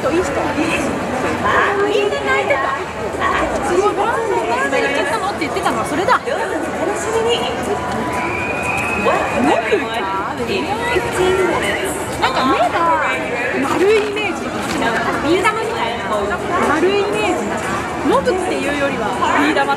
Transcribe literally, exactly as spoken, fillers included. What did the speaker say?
人いい人。あみんな泣いてた。すごいバランスバランス行っちゃったのって言ってたのはそれだ。ノビルか。なんか目が丸いイメージ。ビー玉みたいな丸いイメージ。ノブっていうよりはビー玉って。